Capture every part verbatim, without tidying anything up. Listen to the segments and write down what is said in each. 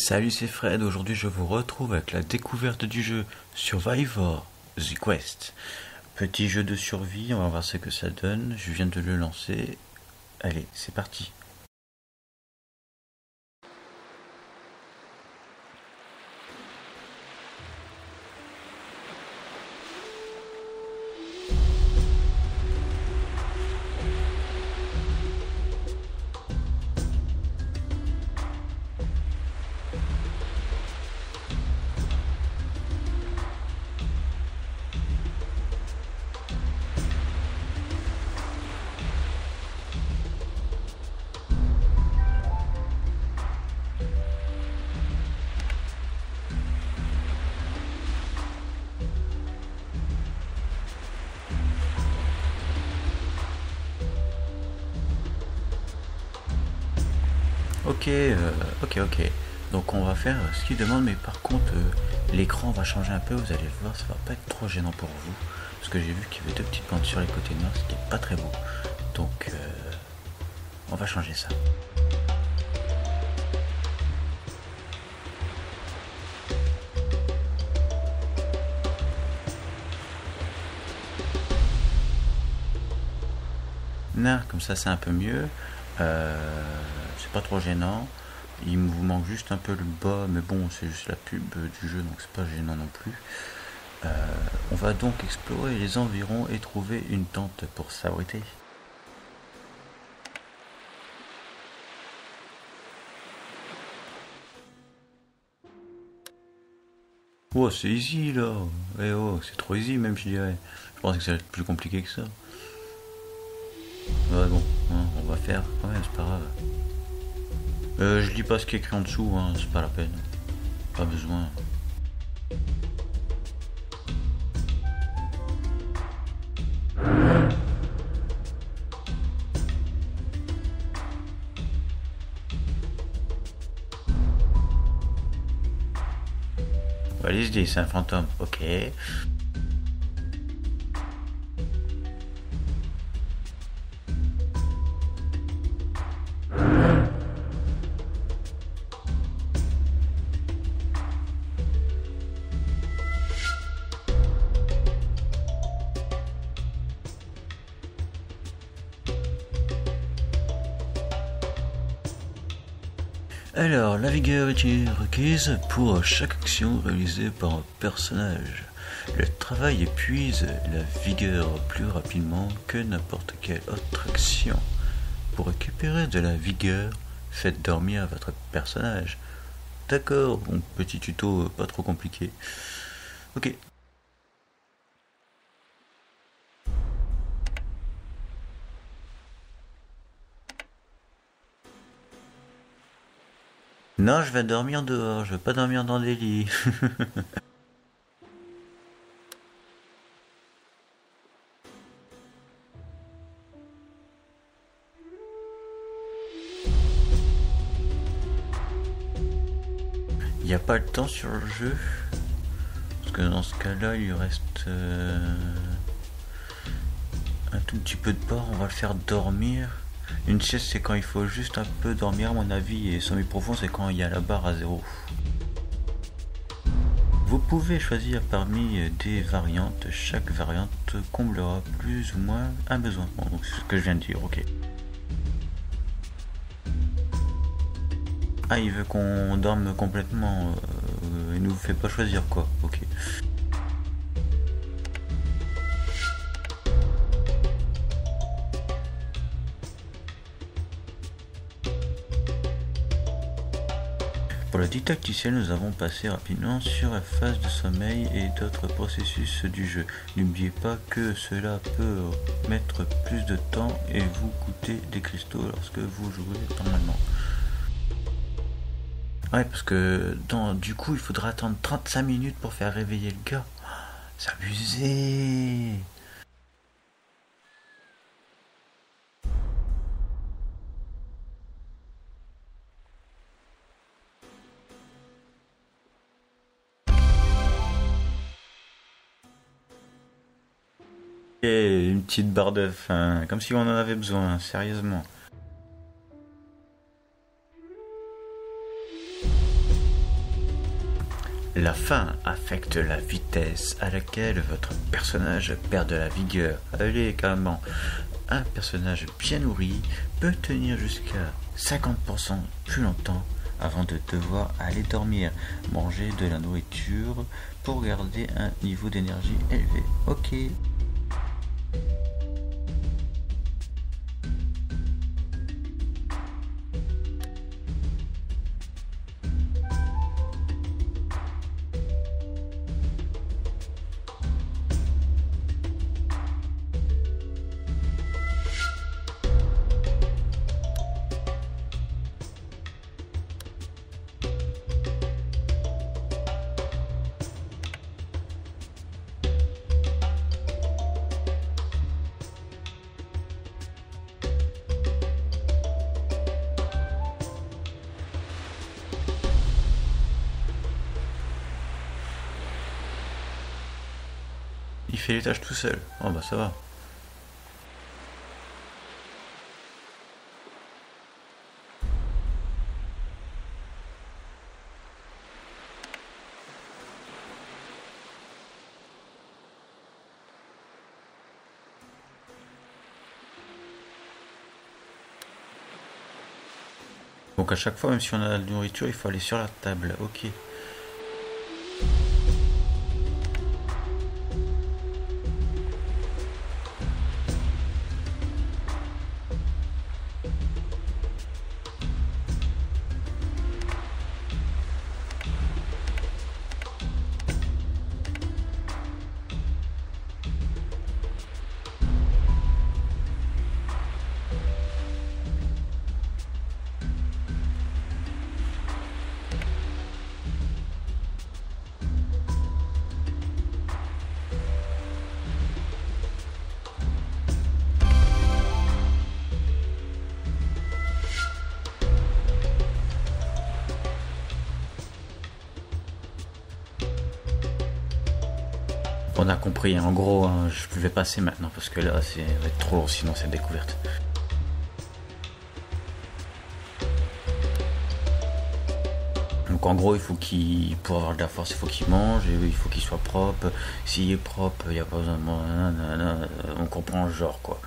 Salut, c'est Fred. Aujourd'hui, je vous retrouve avec la découverte du jeu Survivor The Quest. Petit jeu de survie, on va voir ce que ça donne. Je viens de le lancer. Allez, c'est parti. Ok, euh, ok, ok. Donc on va faire ce qu'il demande, mais par contre, euh, l'écran va changer un peu. Vous allez voir, ça va pas être trop gênant pour vous. Parce que j'ai vu qu'il y avait deux petites bandes sur les côtés noirs, ce qui est pas très beau. Donc, euh, on va changer ça. Là, comme ça, c'est un peu mieux. Euh, c'est pas trop gênant. Il vous manque juste un peu le bas, mais bon, c'est juste la pub du jeu, donc c'est pas gênant non plus. Euh, on va donc explorer les environs et trouver une tente pour s'abriter. Oh, c'est easy là. Eh oh, c'est trop easy même, je dirais. Je pensais que ça allait être plus compliqué que ça. Ouais, bon, hein, on va faire quand même, c'est pas grave. Euh, je lis pas ce qui est écrit en dessous, hein, c'est pas la peine. Pas besoin. Allez, se dit, c'est un fantôme, ok. Alors, la vigueur est requise pour chaque action réalisée par un personnage. Le travail épuise la vigueur plus rapidement que n'importe quelle autre action. Pour récupérer de la vigueur, faites dormir votre personnage. D'accord, bon, petit tuto pas trop compliqué. Ok. Non, je vais dormir dehors, je vais pas dormir dans des lits. Il n'y a pas le temps sur le jeu. Parce que dans ce cas-là, il lui reste euh, un tout petit peu de port. On va le faire dormir. Une sieste, c'est quand il faut juste un peu dormir, à mon avis. Et sommeil profond, c'est quand il y a la barre à zéro. Vous pouvez choisir parmi des variantes. Chaque variante comblera plus ou moins un besoin. Bon, donc c'est ce que je viens de dire, ok. Ah, il veut qu'on dorme complètement. Euh, il nous fait pas choisir quoi. Ok. Pour le didacticiel, nous avons passé rapidement sur la phase de sommeil et d'autres processus du jeu. N'oubliez pas que cela peut mettre plus de temps et vous coûter des cristaux lorsque vous jouez normalement. Ouais, parce que dans, du coup, il faudra attendre trente-cinq minutes pour faire réveiller le gars. C'est abusé. Et une petite barre d'œuf, hein, comme si on en avait besoin, sérieusement. La faim affecte la vitesse à laquelle votre personnage perd de la vigueur. Allez, carrément. Un personnage bien nourri peut tenir jusqu'à cinquante pour cent plus longtemps avant de devoir aller dormir. Manger de la nourriture pour garder un niveau d'énergie élevé. Ok. Il fait les tâches tout seul. Oh bah ça va. Donc à chaque fois, même si on a de la nourriture, il faut aller sur la table. Ok. On a compris, en gros, hein, je vais passer maintenant parce que là, c'est va être trop long sinon cette découverte. Donc en gros, il faut qu'il, pour avoir de la force, il faut qu'il mange, et il faut qu'il soit propre. S'il est propre, il n'y a pas besoin de... On comprend le genre, quoi.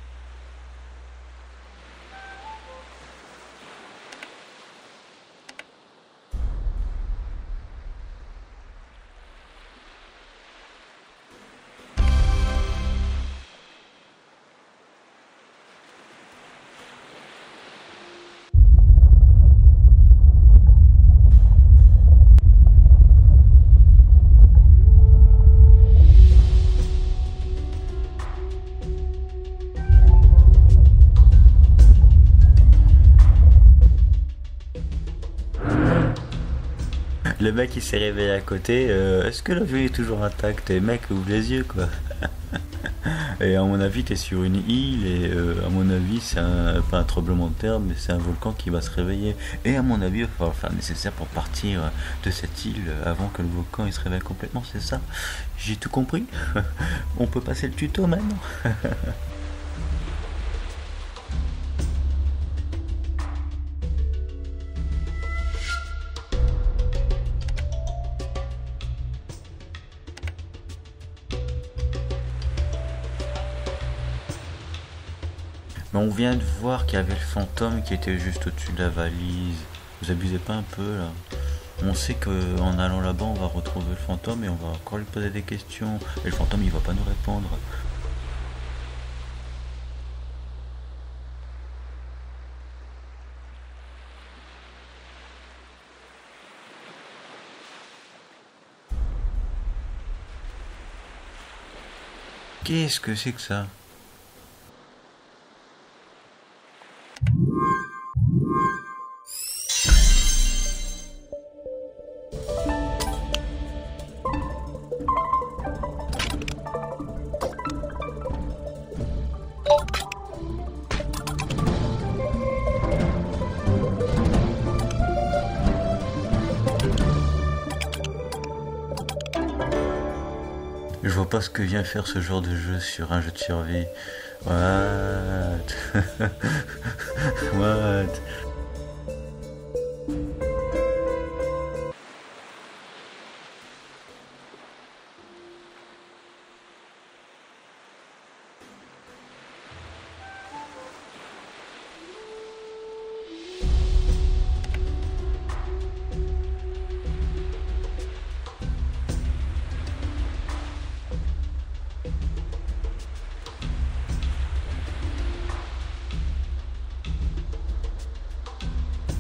Le mec il s'est réveillé à côté, euh, est-ce que l'avion est toujours intact? Et mec, ouvre les yeux quoi. Et à mon avis t'es sur une île et euh, à mon avis c'est un, pas un tremblement de terre mais c'est un volcan qui va se réveiller. Et à mon avis il va falloir faire le nécessaire pour partir de cette île avant que le volcan il se réveille complètement, c'est ça? J'ai tout compris. On peut passer le tuto maintenant. Mais on vient de voir qu'il y avait le fantôme qui était juste au-dessus de la valise. Vous abusez pas un peu là? On sait qu'en allant là-bas on va retrouver le fantôme et on va encore lui poser des questions. Et le fantôme il va pas nous répondre. Qu'est-ce que c'est que ça? Je vois pas ce que vient faire ce genre de jeu sur un jeu de survie. What? What?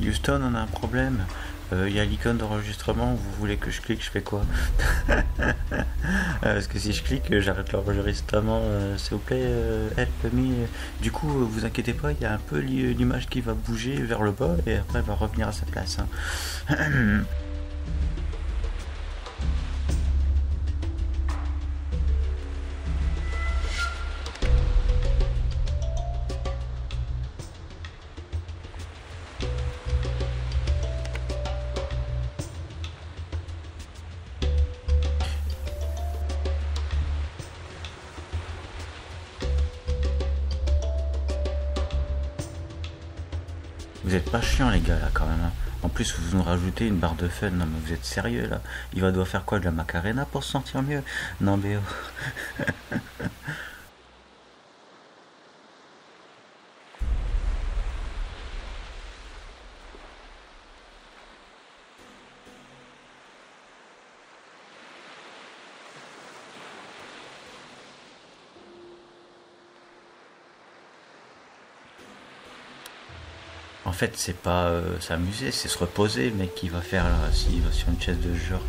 Houston, on a un problème. Il euh, y a l'icône d'enregistrement, vous voulez que je clique, je fais quoi? euh, Parce que si je clique, j'arrête l'enregistrement, euh, s'il vous plaît, euh, help me. Du coup, euh, vous inquiétez pas, il y a un peu l'image qui va bouger vers le bas et après elle va revenir à sa place. Hein. Vous êtes pas chiants les gars là quand même. Hein. En plus vous nous rajoutez une barre de fun. Non mais vous êtes sérieux là? Il va devoir faire quoi, de la macarena pour se sentir mieux? Non mais oh. En fait, c'est pas euh, s'amuser, c'est se reposer, le mec qui va faire là, s'il va sur une chaise de ce genre.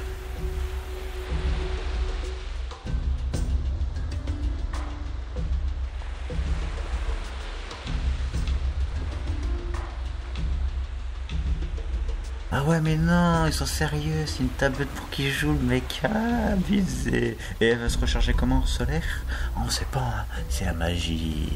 Ah ouais, mais non, ils sont sérieux, c'est une tablette pour qui joue le mec. Ah, abusé. Et elle va se recharger comment? Solaire? On sait pas, hein. C'est la magie.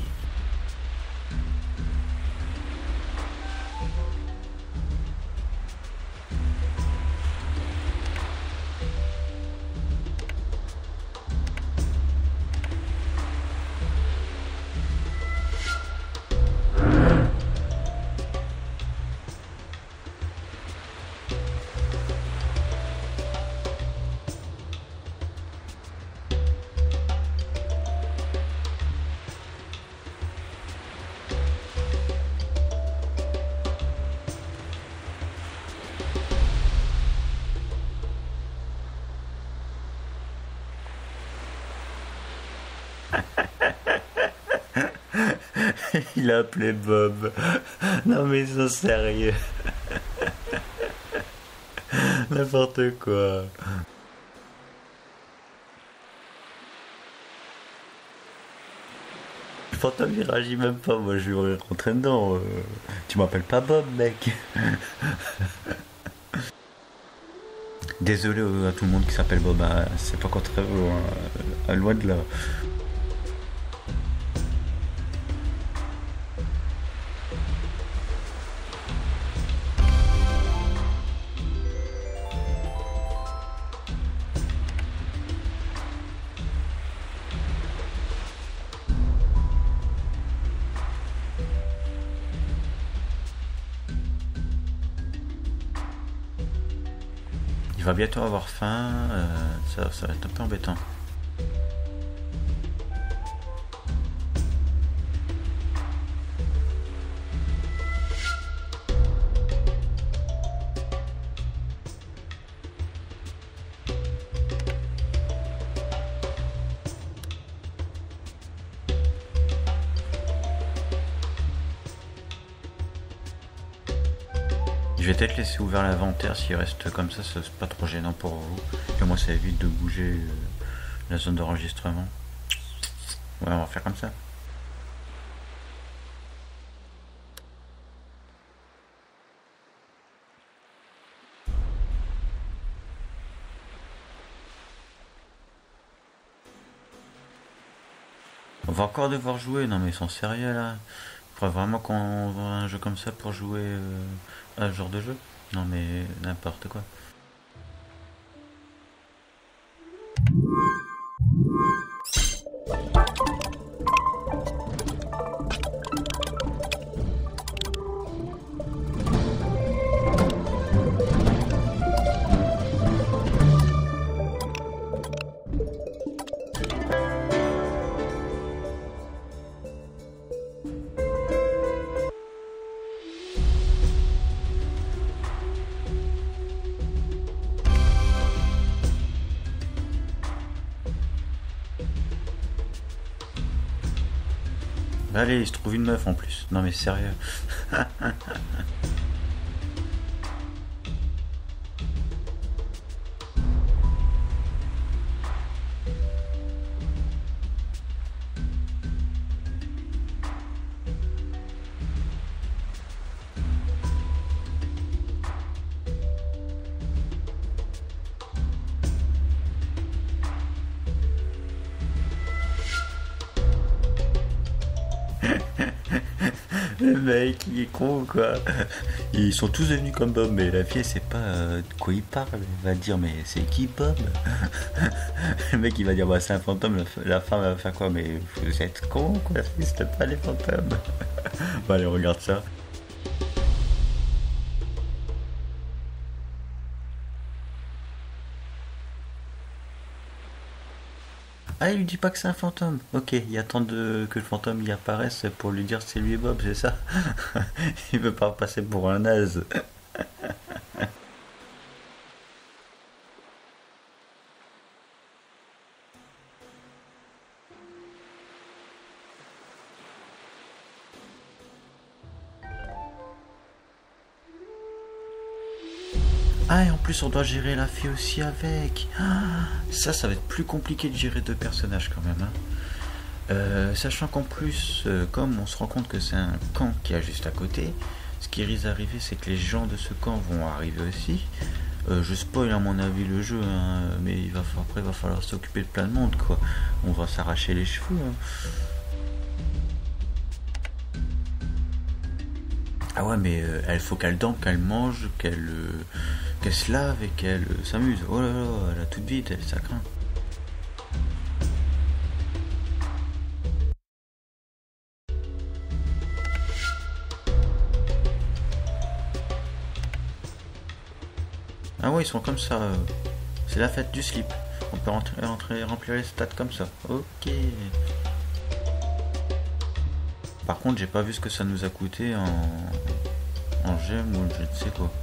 Il a appelé Bob. Non mais ils sont sérieux. N'importe quoi. Pourtant il réagit même pas, moi je vais rentrer dedans. Euh, Tu m'appelles pas Bob mec. Désolé euh, à tout le monde qui s'appelle Bob, hein. C'est pas contre vous, hein. Loin de là. Il va bientôt avoir faim, euh, ça, ça va être un peu embêtant. Je vais peut-être laisser ouvert l'inventaire s'il reste comme ça, c'est pas trop gênant pour vous. Et moi ça évite de bouger euh, la zone d'enregistrement. Ouais, on va faire comme ça. On va encore devoir jouer, non mais ils sont sérieux là. Il faudrait vraiment qu'on voit un jeu comme ça pour jouer euh, à ce genre de jeu. Non mais n'importe quoi. Allez, il se trouve une meuf en plus. Non mais sérieux. Le mec, il est con quoi. Ils sont tous devenus comme Bob, mais la fille elle sait pas euh, de quoi il parle. Elle va dire, mais c'est qui Bob? Le mec il va dire, bah c'est un fantôme. La, la femme va faire quoi? Mais vous êtes con quoi, ça n'existe pas les fantômes. Bon, allez, on regarde ça. Ah, il lui dit pas que c'est un fantôme. Ok, il attend de... que le fantôme y apparaisse pour lui dire c'est lui Bob, c'est ça? Il veut pas passer pour un naze. Ah, et en plus on doit gérer la fille aussi avec. Ah, ça, ça va être plus compliqué de gérer deux personnages quand même. Hein. Euh, sachant qu'en plus, euh, comme on se rend compte que c'est un camp qui est juste à côté, ce qui risque d'arriver, c'est que les gens de ce camp vont arriver aussi. Euh, je spoil à mon avis le jeu, hein, mais il va, après il va falloir s'occuper de plein de monde quoi. On va s'arracher les cheveux. Hein. Ah ouais, mais euh, elle faut qu'elle danse, qu'elle mange, qu'elle euh, qu'elle se lave et qu'elle euh, s'amuse. Oh là là, elle a toute vite, elle, ça craint. Ah ouais, ils sont comme ça. euh, C'est la fête du slip. On peut rentrer, rentrer, remplir les stats comme ça. Ok. Par contre, j'ai pas vu ce que ça nous a coûté en, en gemmes ou je ne sais quoi.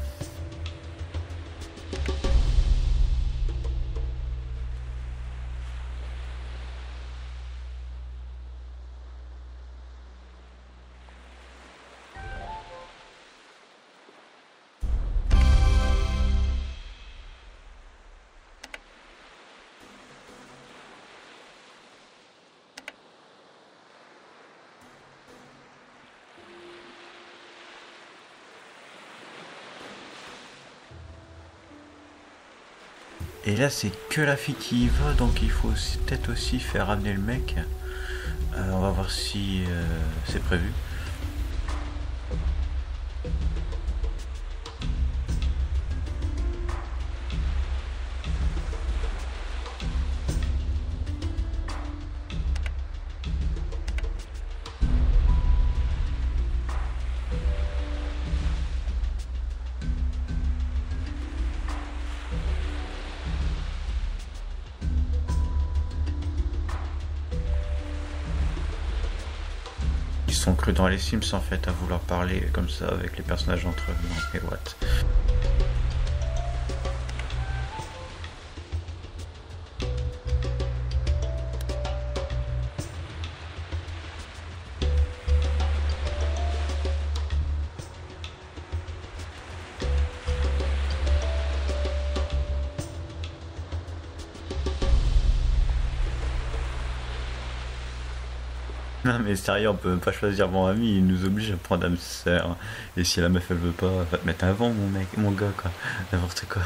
Et là, c'est que la fille qui y va, donc il faut peut-être aussi faire ramener le mec. Euh, on va voir si euh, c'est prévu. Ils sont crus dans les Sims en fait à vouloir parler comme ça avec les personnages entre eux. Non, mais what? Non mais sérieux, on peut même pas choisir mon ami, il nous oblige à prendre âme sœur. Et si la meuf elle veut pas, va te mettre avant mon mec, mon gars quoi, n'importe quoi.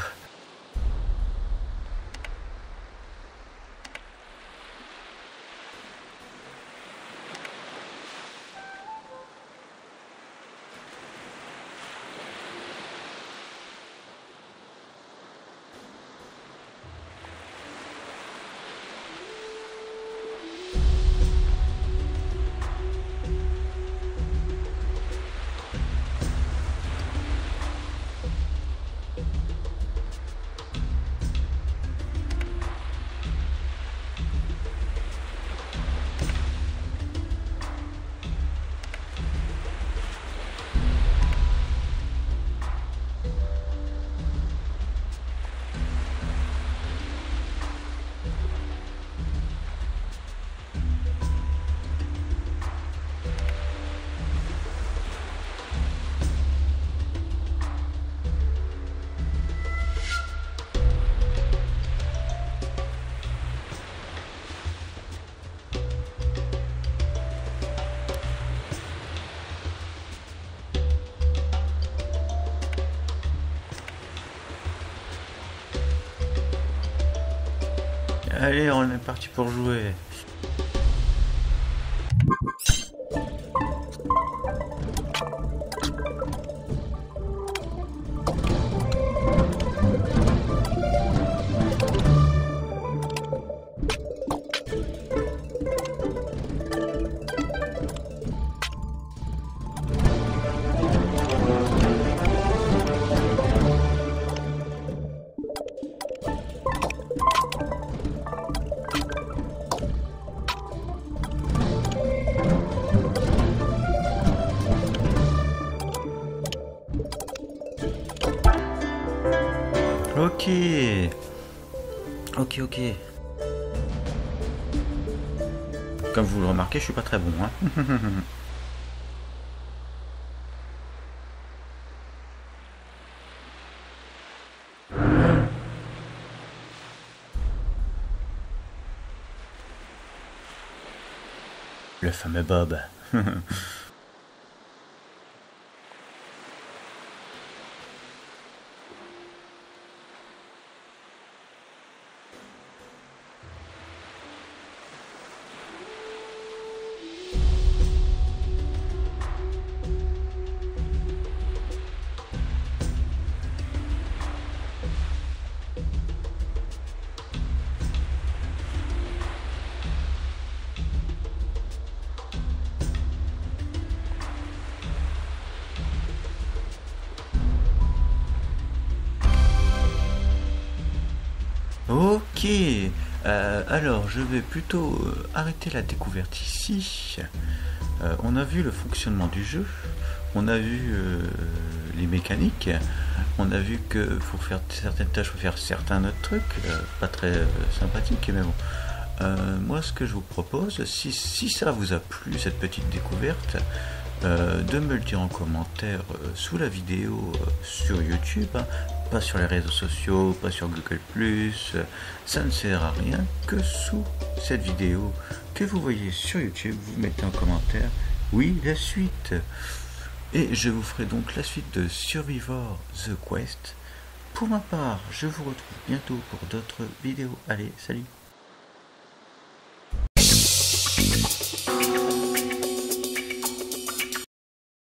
Allez, on est parti pour jouer. Ok. Ok, ok. Comme vous le remarquez, je suis pas très bon, hein. Le fameux Bob. Ok, euh, alors je vais plutôt euh, arrêter la découverte ici. Euh, on a vu le fonctionnement du jeu, on a vu euh, les mécaniques, on a vu que pour faire certaines tâches, il faut faire certains autres trucs, euh, pas très euh, sympathiques, mais bon. Euh, moi, ce que je vous propose, si, si ça vous a plu, cette petite découverte, euh, de me le dire en commentaire euh, sous la vidéo euh, sur YouTube, hein, pas sur les réseaux sociaux, pas sur Google plus, euh, ça ne sert à rien que sous cette vidéo que vous voyez sur YouTube, vous mettez en commentaire, oui, la suite. Et je vous ferai donc la suite de Survivor The Quest. Pour ma part, je vous retrouve bientôt pour d'autres vidéos. Allez, salut!